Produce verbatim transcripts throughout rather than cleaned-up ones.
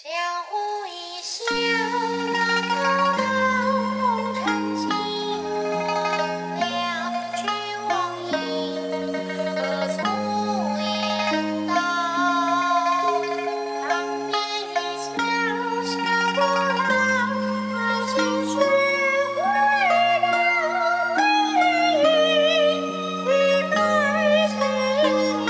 相互一笑，那头头红尘尽忘了，去往迎何从言道？当年一笑，笑不老，好心事回到回忆，一百情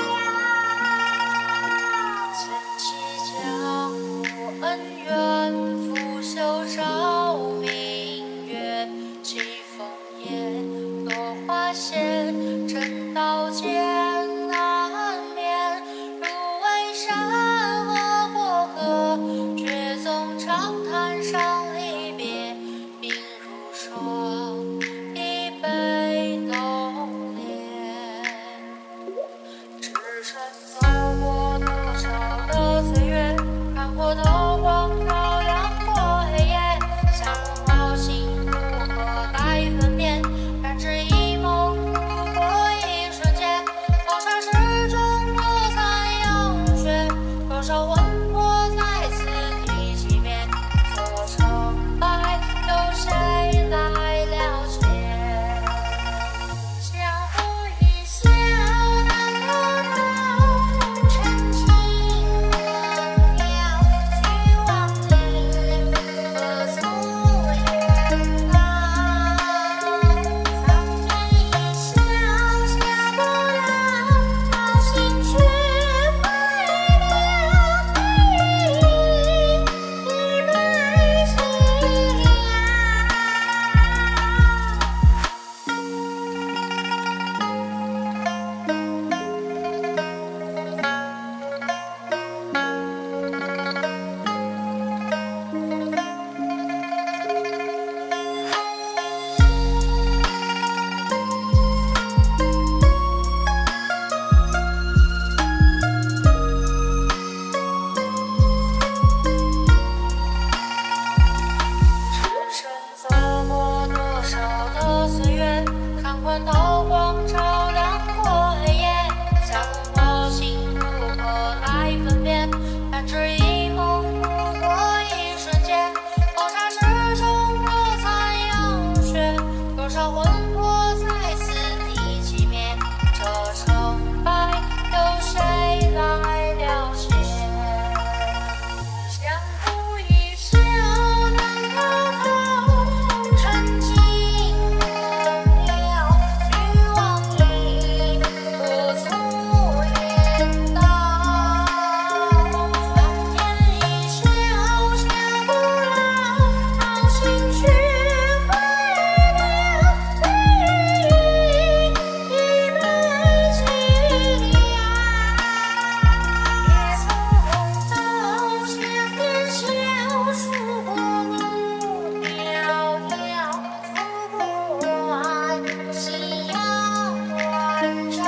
了，曾计较。恩怨拂袖照明月，起风烟，落花闲，正道艰难眠。芦苇山河过河，却纵长叹伤离别。鬓如霜，一杯浓烈。只身走过多少的岁月，看过灯光照亮过黑夜，相逢好心如何来分辨？弹指一梦，如过一瞬间。风沙之中多残阳雪，多少魂魄在此地几遍。这成败有谁来了解？相互一笑，那头头红尘尽忘了，去往迎何从言道？苍天一笑，笑不老，好心却回了回忆，一杯清凉。只身走过多少的岁月，看惯刀光照亮过黑夜。相逢好心如何来分辨？弹指一梦，如过一瞬间。风沙之中多残阳雪，多少魂魄在此地几面。这成败有谁来了解？相互一笑，那头头红尘尽忘了，去往迎何从言道？苍天一笑，笑不老，好心却回了回忆，一杯清凉。也曾红豆相边笑，数过路迢迢，数不完夕阳晚照。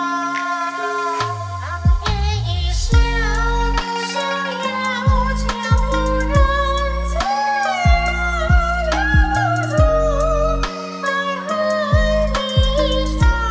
当年一笑，不逍遥，江湖人醉了，留不住爱恨离殇。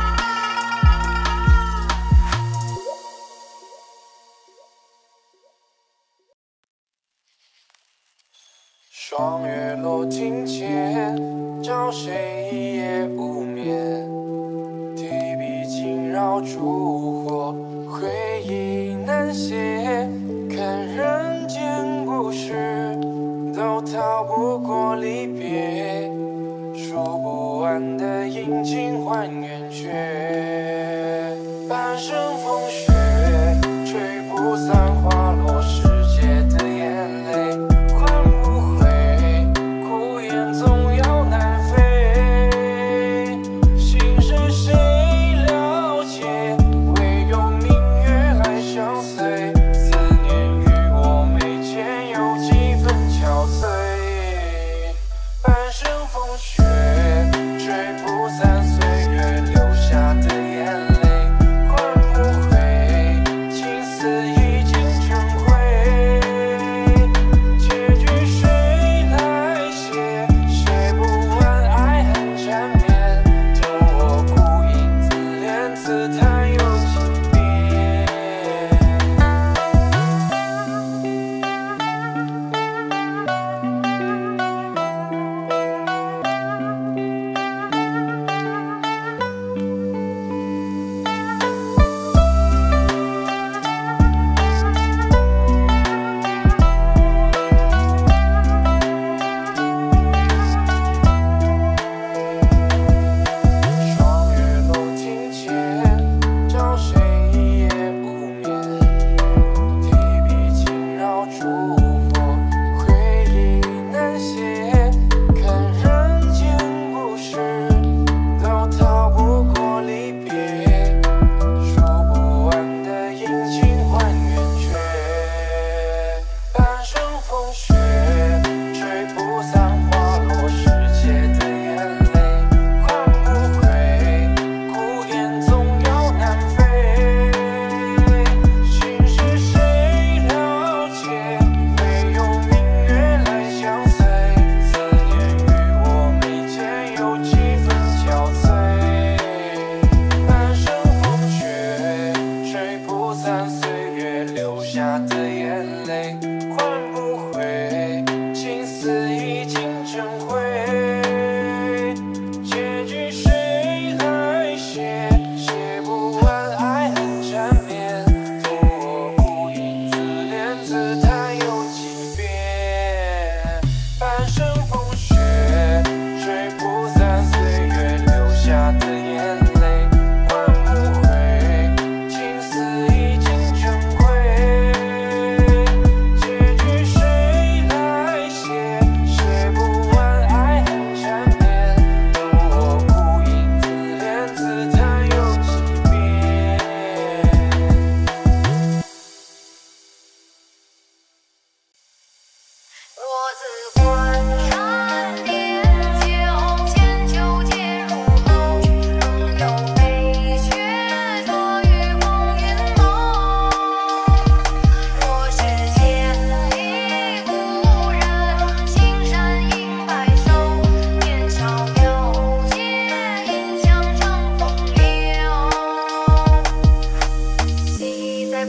霜月落庭前，找谁一夜无眠？提笔惊扰烛火，回忆难写。看人间故事，都逃不过离别。数不完的阴晴换圆缺，半生风雪，吹不散花落世界的眼泪。换不回，苦言总要南飞。心事谁了解？唯有明月来相随。思念与我眉间有几分憔悴。半生风雪，吹不散岁月留下的眼泪。换不回，情丝已经成灰。结局谁来写？写不完爱恨缠绵。就我孤影自怜，自叹有几遍。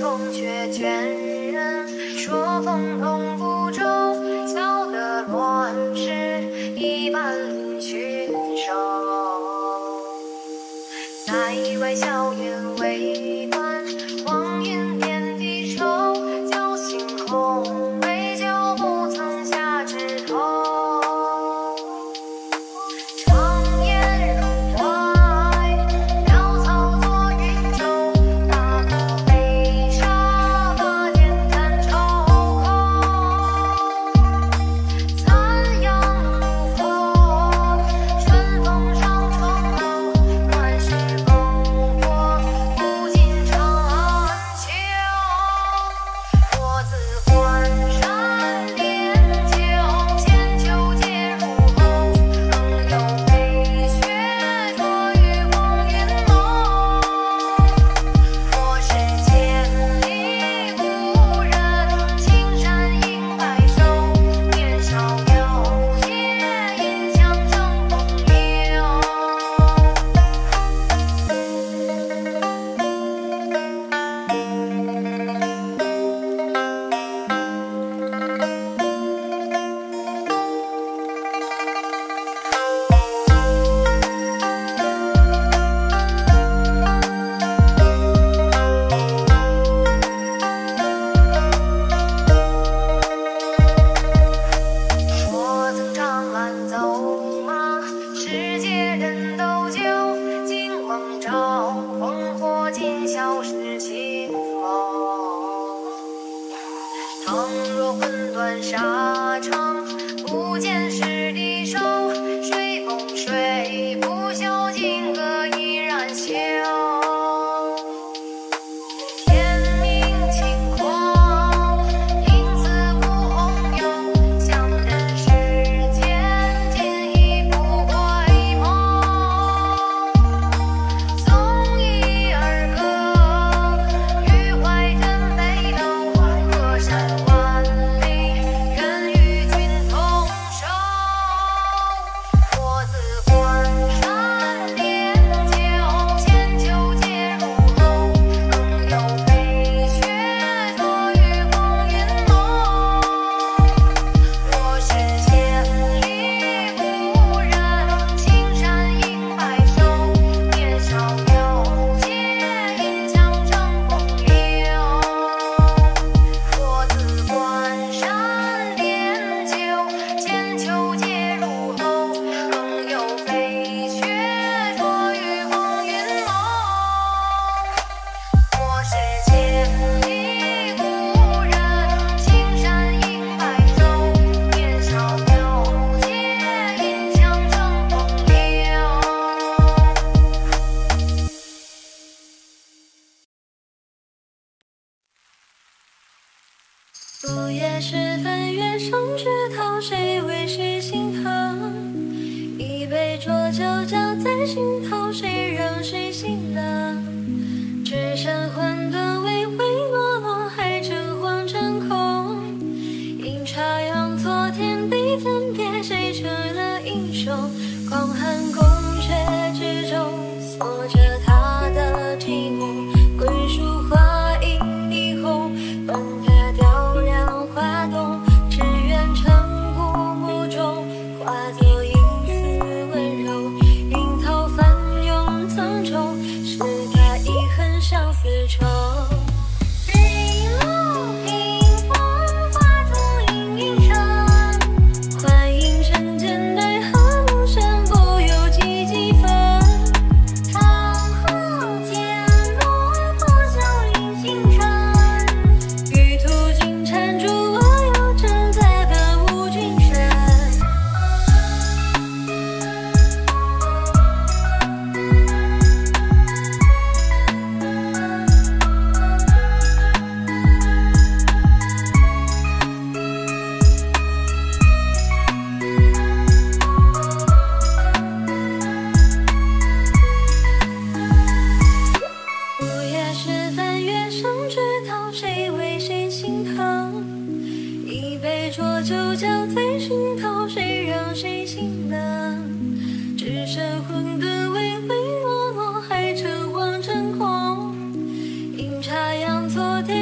风却倦人，说风同不周，搅得乱世一般领寻手。塞外硝烟未断，黄云遍地愁，侥幸空杯酒，不曾下枝头。倘若魂断沙场，不见是敌手，水崩水不休，金戈依然休。天命轻狂，因此无红油，向人世间，今已不归梦。纵一而歌，余怀真北斗，河山万里，愿与君同守。我自关山点酒，千秋皆入喉，更有飞雪着于光云梦。若是千里故人，青山迎白首，年少有节，银枪乘风流。我自关山点酒，千秋皆入喉，更有飞雪着于光云梦。我是千里故人，青山迎白首，年少有节，银枪乘风流。午夜时分，月上枝头，谁为谁心疼？一杯浊酒浇在心头，谁让谁心冷？只剩混沌唯唯诺诺，还诚惶诚恐。阴差阳错，天地分别，谁成了英雄？广寒宫阙之中，锁着他的寂寞。桂树花影霓虹，分开雕梁画栋，只愿成古墓中，化作阴丝温柔。云涛翻涌层重，是他遗恨相思愁。日落屏风，画中隐隐声，幻影人间奈何无声，不由几几分。长河渐落，破晓临星辰，玉兔金蟾珠，我又正在奔五君身。午夜时分，月上枝头，谁为谁心疼？一杯浊酒浇在心头，谁让谁心冷？只剩混沌唯唯诺诺，还诚惶诚恐。阴差阳错，天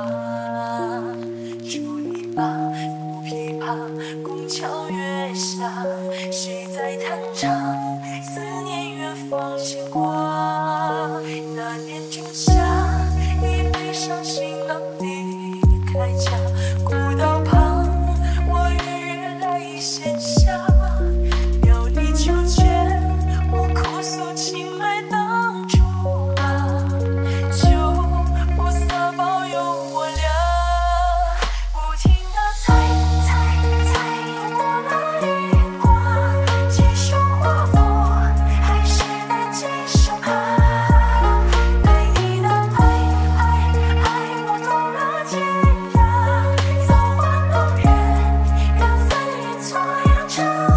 竹篱笆不琵琶，宫桥月下，谁在弹唱？思念远方牵挂。那年仲夏，一杯伤心郎离开家，古道旁，我与月来闲暇。料理秋千，我哭诉情爱当初啊，就不撒保佑我俩。不停地猜猜猜，拨了一卦，几首华佛，还是那几首怕。对你的爱爱爱，我走了天涯，早晚都远，缘分阴错阳差。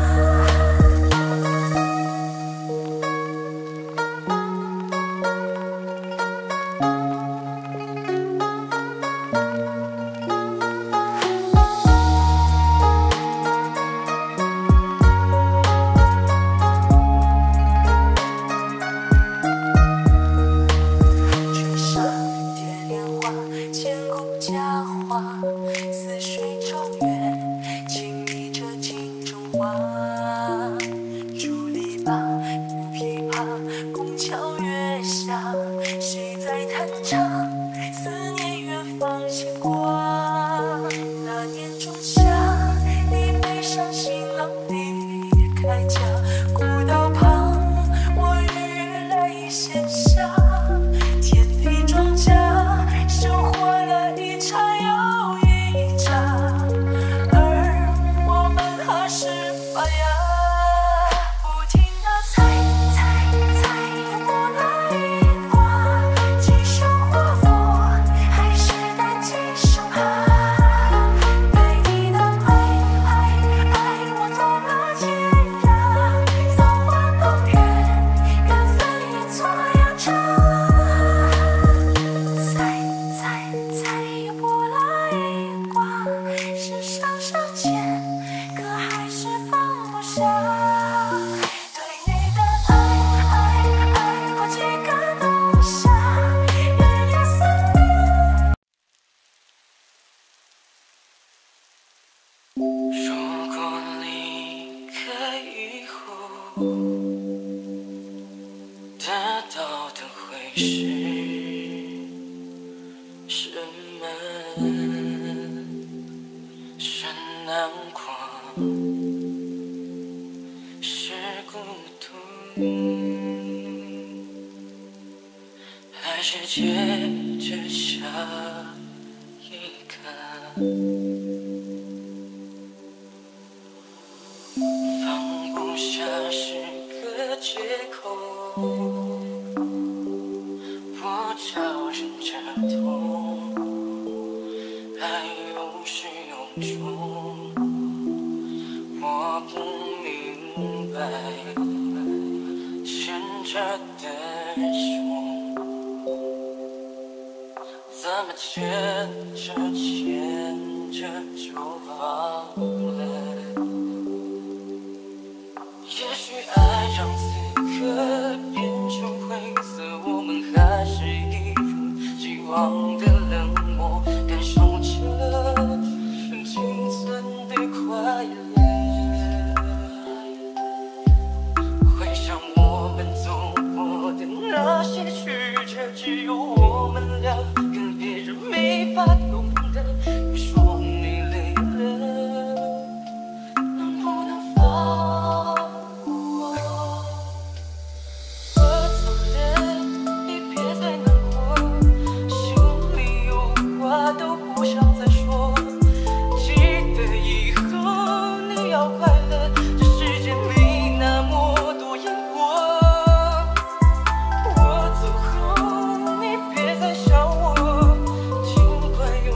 吹沙蝶莲花，千古佳话，似水中月，轻倚着镜中花。竹篱笆不琵琶，宫桥月下，谁在弹唱？思念远方牵挂。那年仲夏，一杯伤心郎离开家，古道旁，我与月来闲暇。天地庄稼，收获了一茬又一茬，而我们何时发芽？不停地猜猜猜，拨了一卦，几首华佛，还是那几首怕。对你的爱爱爱，我走了天涯，早晚都远，缘分阴错阳差。猜猜猜，又拨了一卦，是上上签，可还是放不下。对你的爱爱爱过几个冬夏，日夜思念。 如果离开以后，得到的会是什么？是难过，是孤独，还是接着下一个？放不下是个借口，我叫人着痛，爱有始有终，我不明白牵着的手，怎么牵着牵着就放了？也许爱让此刻变成灰色，我们还是一如既往的冷漠，感受着仅存的快乐。回想我们走过的那些曲折，只有我们俩，跟别人没法懂得。你说你累了，能不能放？都不想再说，记得以后你要快乐，这世界没那么多因果。我走后你别再想我，尽管有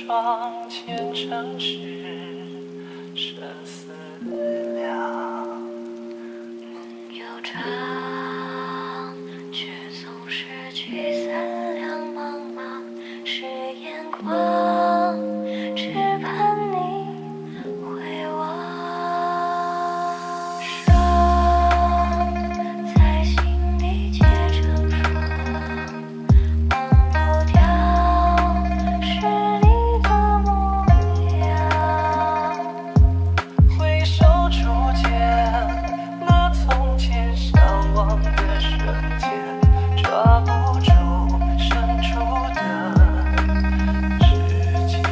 窗前城市生死两。 梦悠长，却总是聚散两茫茫，是眼光，只盼你回望。伤在心底结成霜，忘不掉是你的模样。 回首初见那从前相望的瞬间，抓不住伸出的指尖。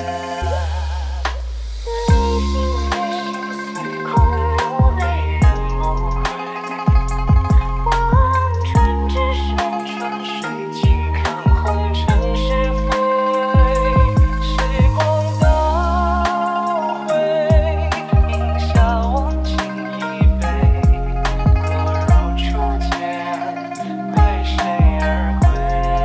离心碎，空有泪人梦回。望穿之水， 穿水静看红尘是非。时光倒回，饮下忘情一杯。各如初见，为谁而归？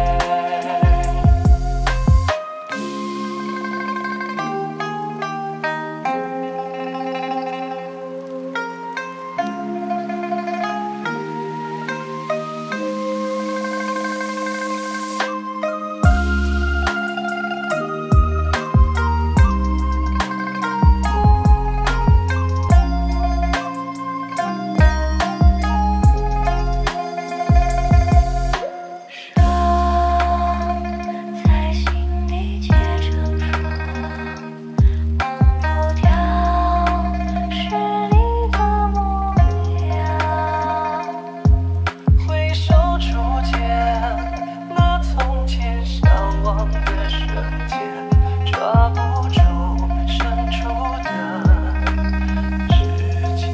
伤在心底结成霜，忘不掉是你的模样。 回首初见那从前相望的瞬间，抓不住伸出的指尖。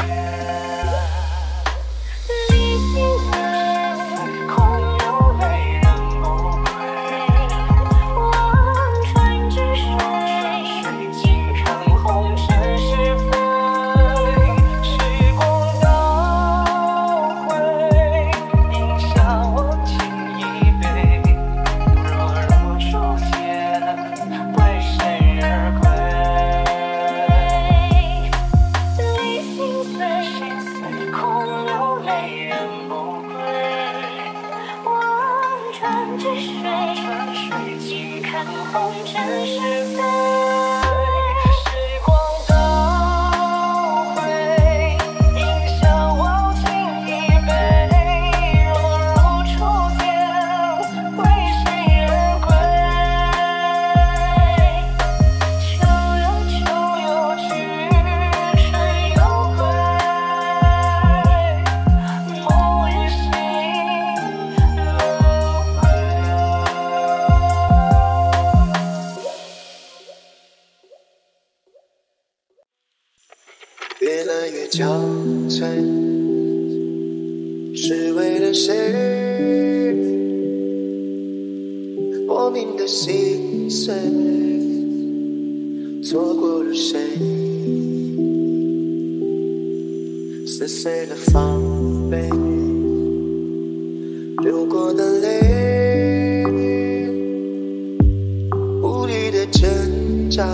离心碎， 空有泪人梦回。 望穿之水， 水静看红尘是非。时光倒回，饮下忘情一杯。若如初见，为谁而归？ 离心碎，空有泪人梦回。望穿之水， 穿水静看红尘是非。时光倒回，饮下忘情一杯。若如初见，为谁而归？ 秋又秋又去，春又归。梦与醒轮回。 越来越憔悴，是为了谁？莫名的心碎，错过了谁？撕碎了防备，流过的泪，无力的挣扎，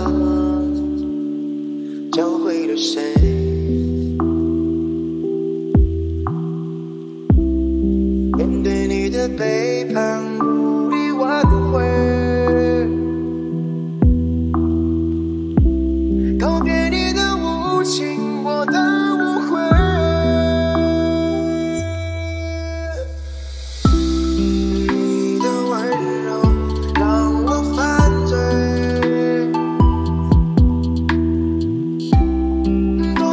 教会了谁？面对你的背叛，无力挽回。告别你的无情，我的无悔。你的温柔让我犯罪。多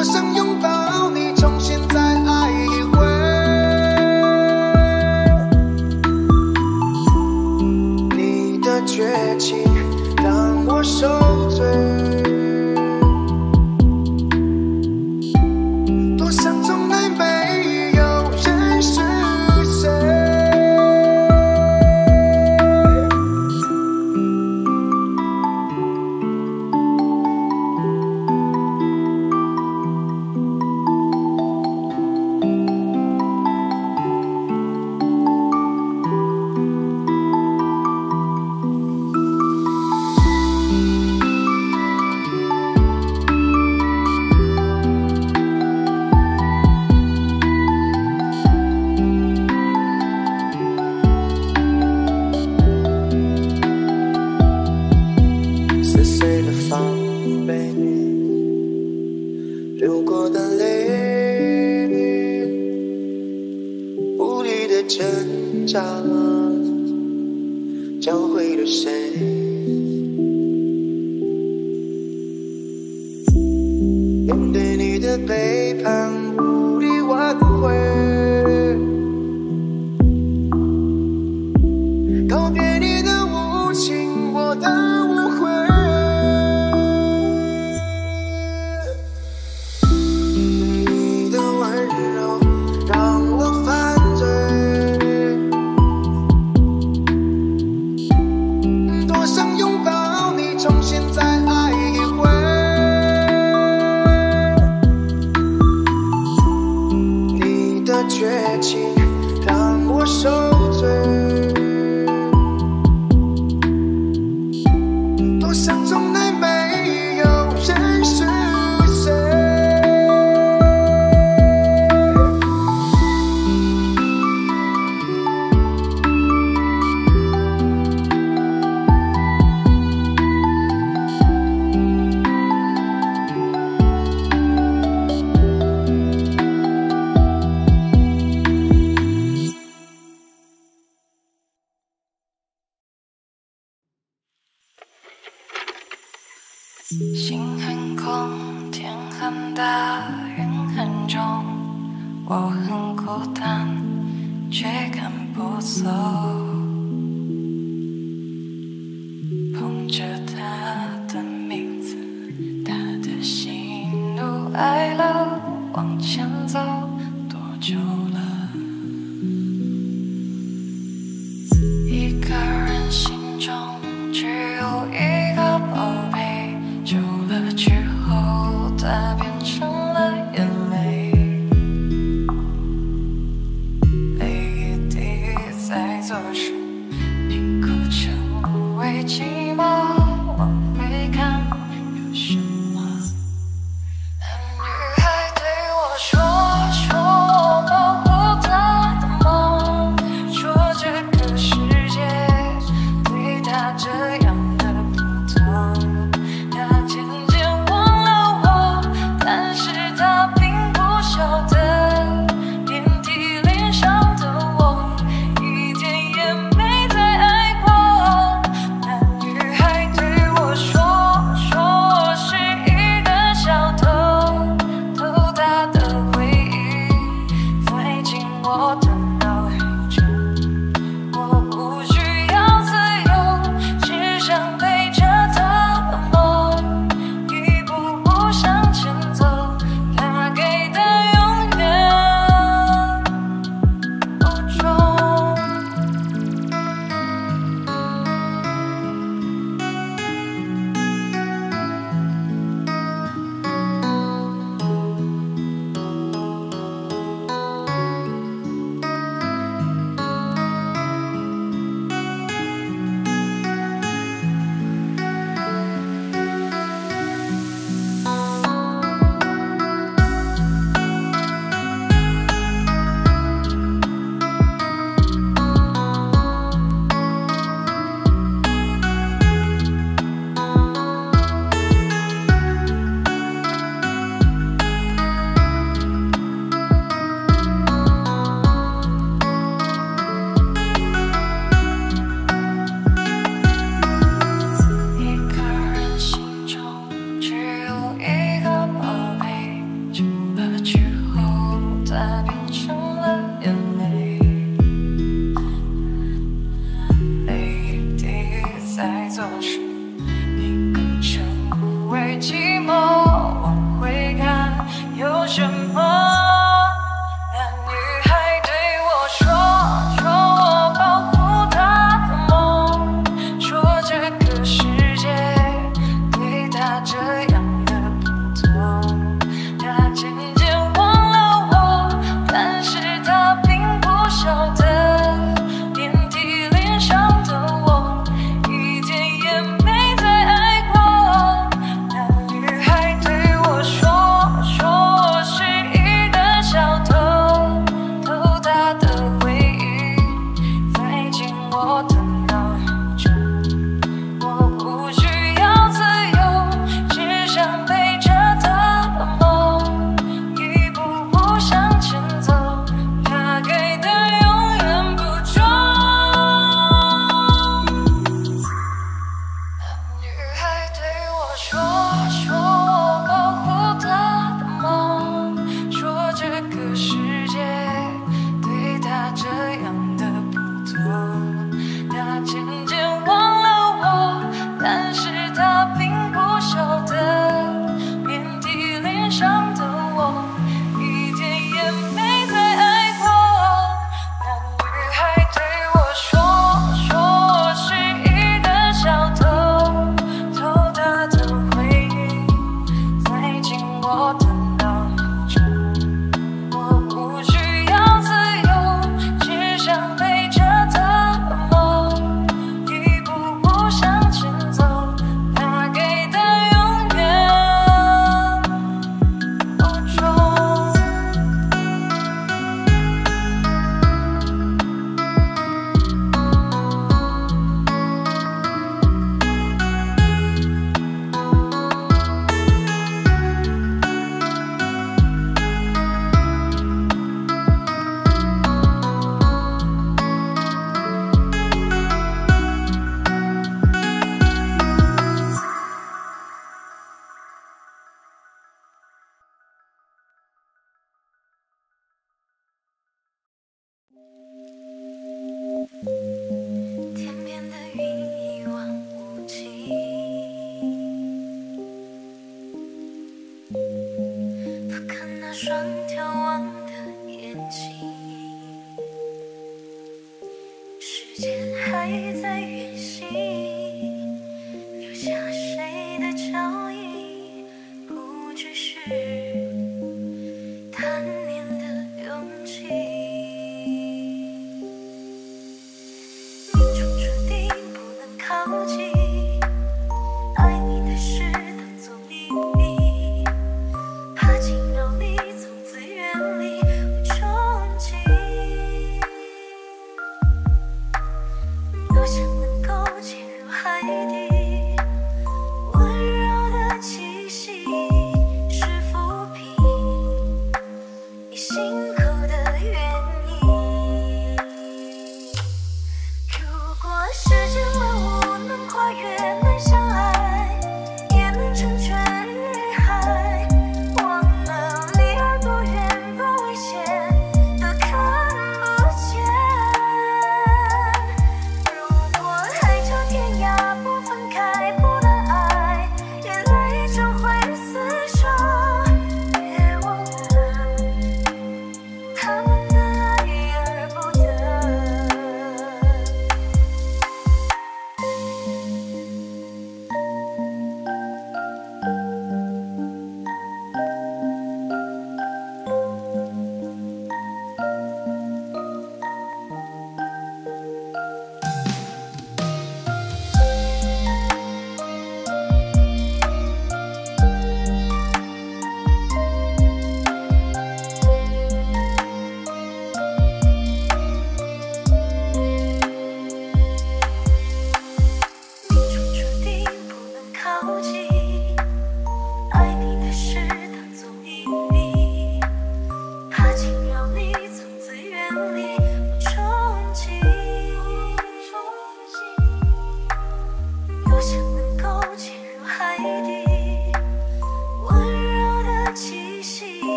扎，教会了谁？面对你的背叛，无力挽回。告别你的无情，我的无悔。你的温柔让我犯罪，多想拥抱你，重新再爱一回。你的绝情让我受罪。多想从来没有认识谁。 心很空，天很大，云很重，我很孤单，却赶不走。捧着他的名字，他的喜怒哀乐，往前走多久了？一个人心中只有一个宝贝。久了之后，它变成了眼泪，泪一滴在左手。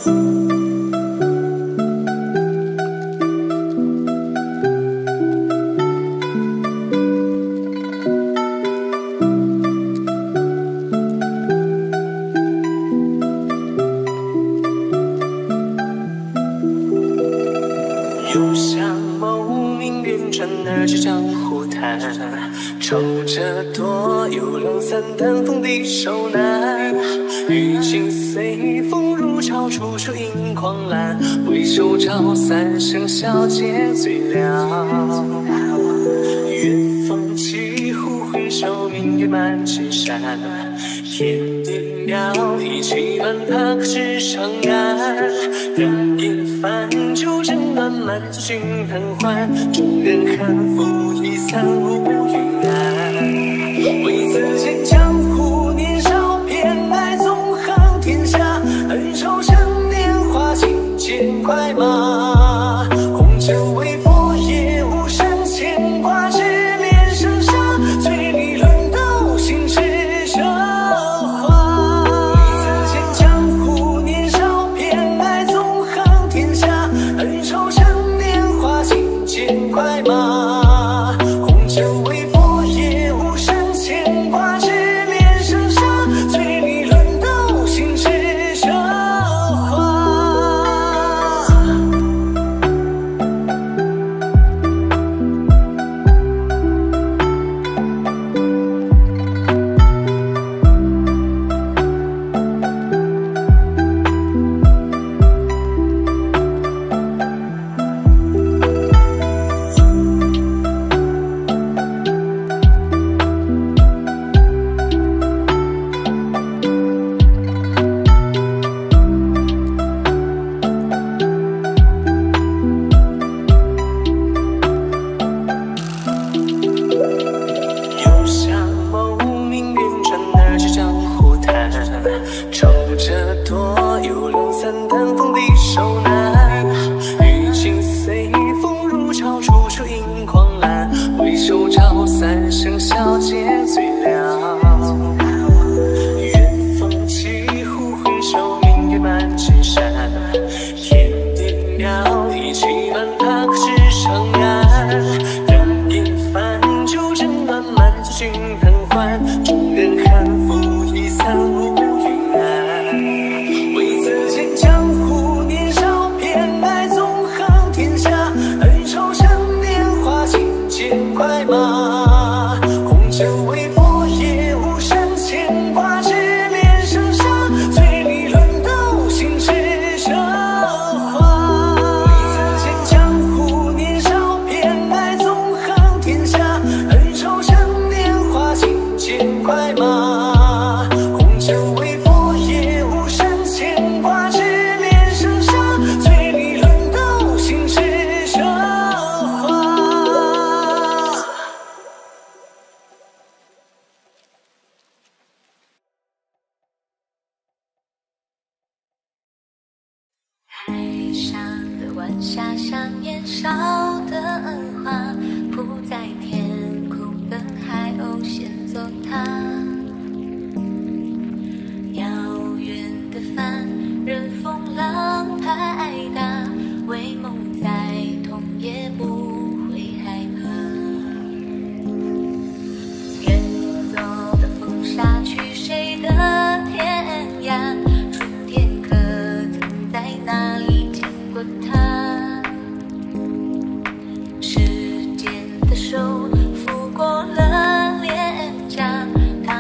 又像某名远转而至江湖滩，抽着多有两三担风的手难，雨尽随风如潮，处处映狂澜，回首照三生小姐最凉。远方起呼回首，明月满青山，天地渺，一起满踏至长安。两眼泛酒斟暖，满足君贪欢，众人看拂衣散无云安。为自见江湖年少，偏爱纵横天下，恩仇趁年华，轻剑快马。红尘微波，也无声牵挂，只恋生杀，醉里论斗，心事奢华。为自见江湖年少，偏爱纵横天下，恩仇趁年华，轻剑快马。红尘微波，也无声牵挂，只恋生杀，醉里论斗，心事奢华。又像某名远转而至江湖滩，抽着多有两三担风的手难，雨尽随风如潮，处处映狂澜，回首照三生小姐最凉。远方起呼回首，明月满青山，天地渺，一起满踏至长安。两眼泛酒斟暖，满足君贪欢，众人看拂衣散无云安。为自见江湖年少，偏爱纵横天下，恩仇趁年华，轻剑快马。红尘微波，也无声牵挂，只恋生杀，醉里论斗，心事奢华。为自见江湖年少，偏爱纵横天下，恩仇趁年华，轻剑快马。红尘微波，也无声牵挂，只恋生杀，醉里论斗，心事奢华。 海上的晚霞像年少的花，铺在天空等海鸥先走它。遥远的帆，任风浪拍打，为梦在痛也不会害怕。远走的风沙去谁的天涯？春天可曾在哪里见过他？时间的手抚过了脸颊，他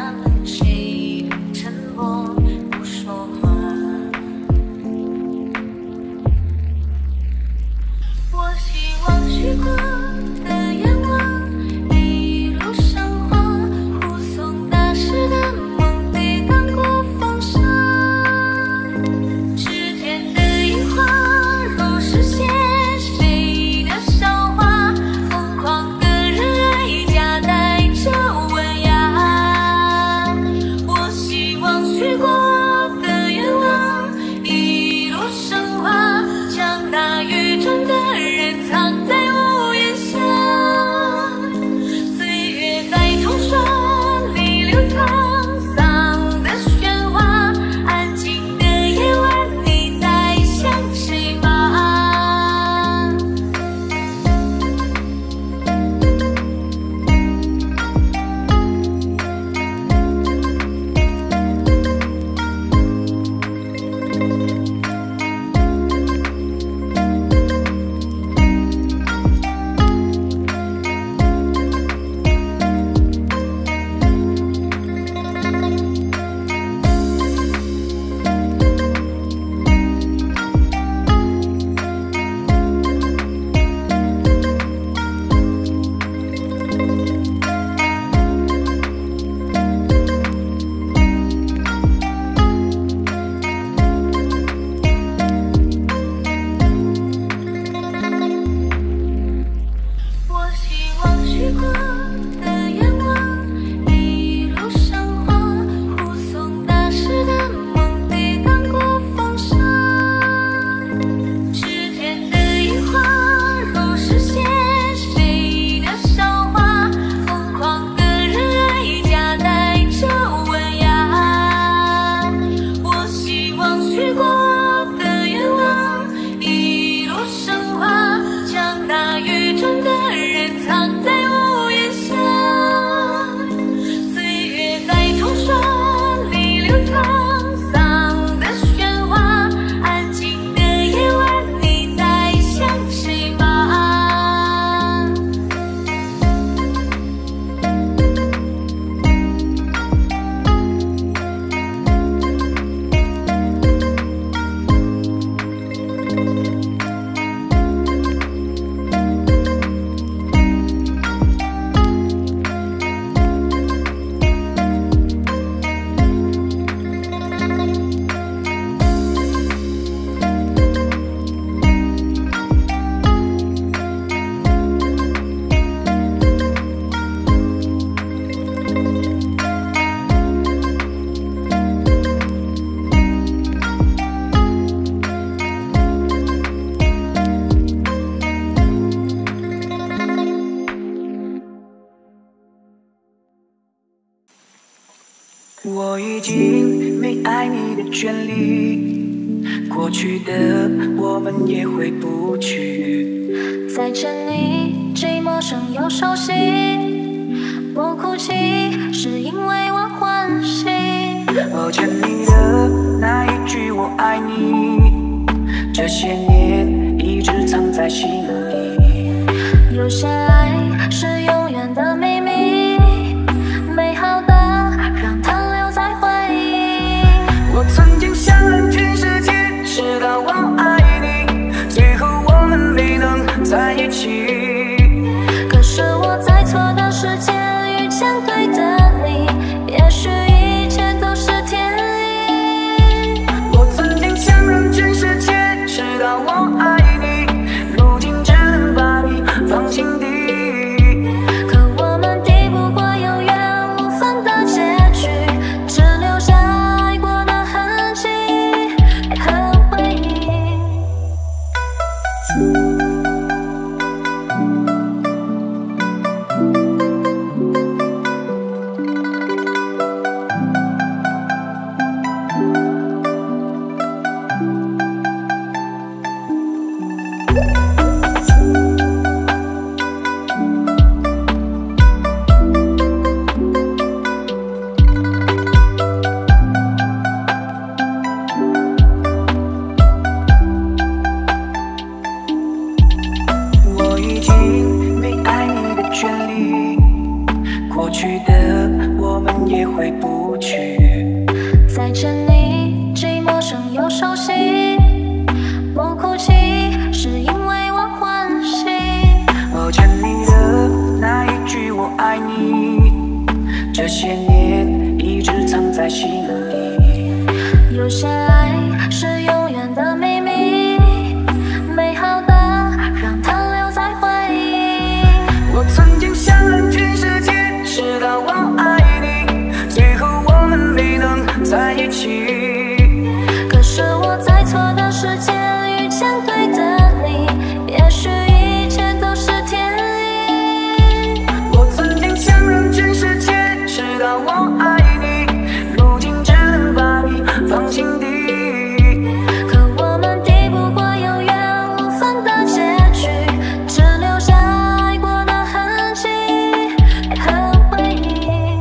我已经没爱你的权利，过去的我们也回不去。 再见你，既陌生又熟悉。我哭泣，是因为我欢喜。 我欠你的那一句我爱你，这些年一直藏在心里。 有些爱是永远的秘密，美好的让它留在回忆。 我曾经想让全世界知道我爱你，最后我们没能在一起。 可是我在错的时间遇见对的你，也许一切都是天意。 我曾经想让全世界知道我爱你，如今只能把你放心底。 可我们抵不过有缘无分的结局，只留下爱过的痕迹和回忆。 我已经没爱你的权利，过去的我们也回不去。 再见你，既陌生又熟悉。我哭泣，是因为我欢喜。 我欠你的那一句我爱你，这些年一直藏在心里。 有些爱是永远的秘密，美好的让它留在回忆。 我曾经想让全世界知道我爱你，最后我们没能在一起。 可是我在错的时间遇见对的你，也许一切都是天意。 我曾经想让全世界知道我爱你，如今只能把你放心底。 可我们抵不过有缘无分的结局，只留下爱过的痕迹和回忆。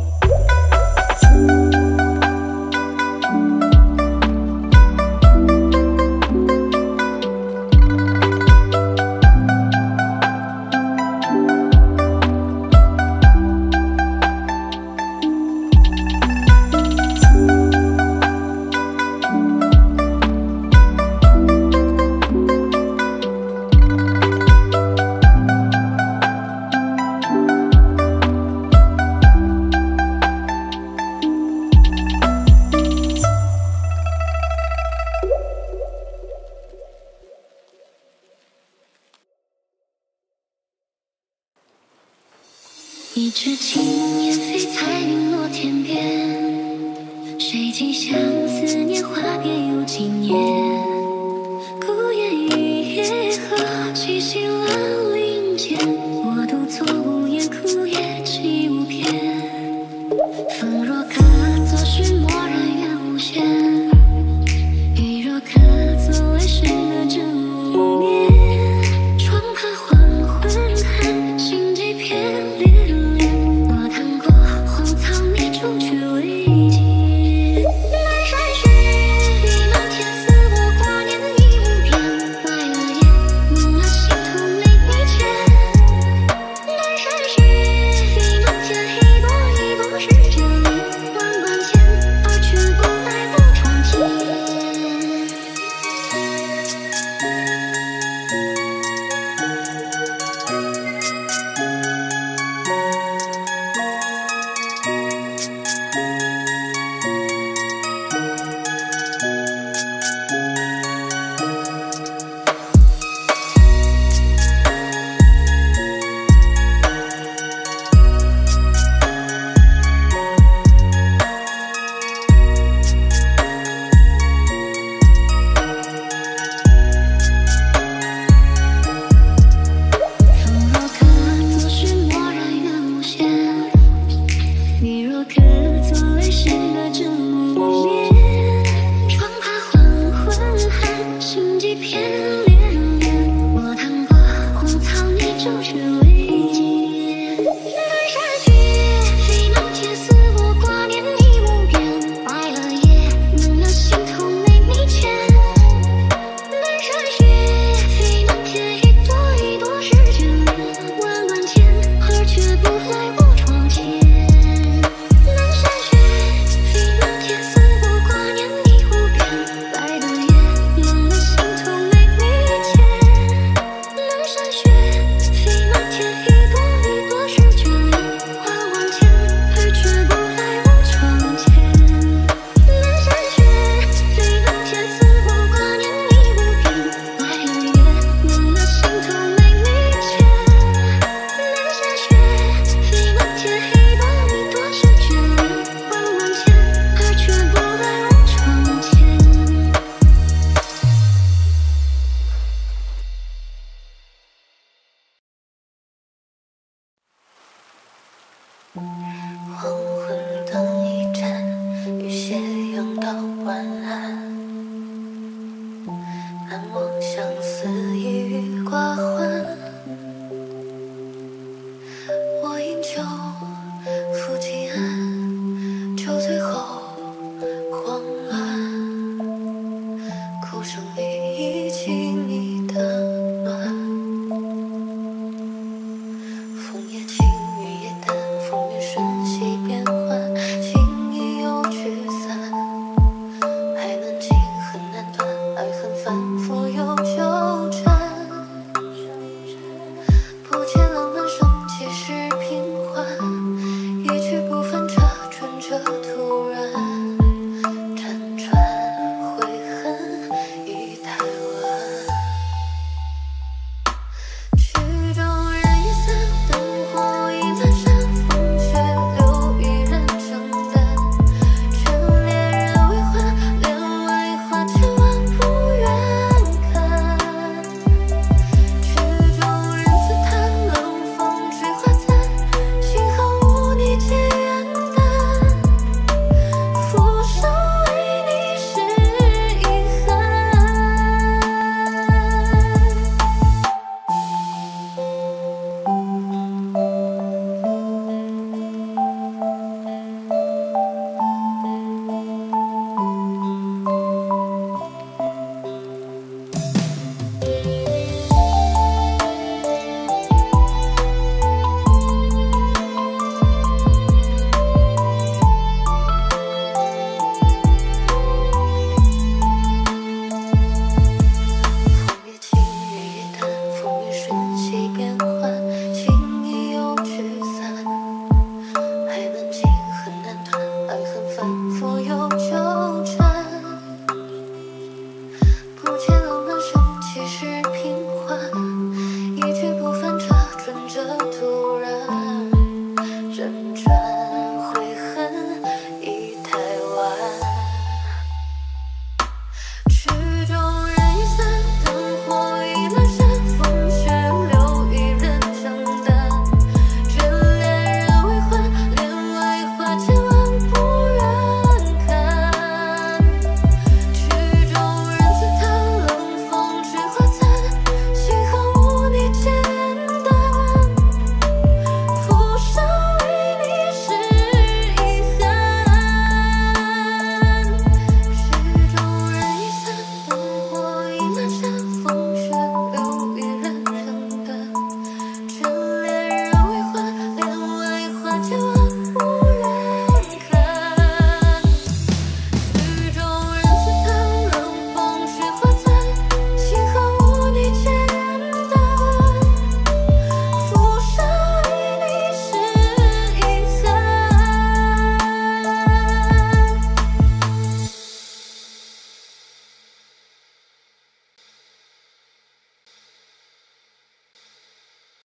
一只青燕飞彩云落天边，水晶相思年华别有经年。孤雁与夜和七星兰林间，我独坐无言，枯叶泣无边。风若客，作绪默然愿无限。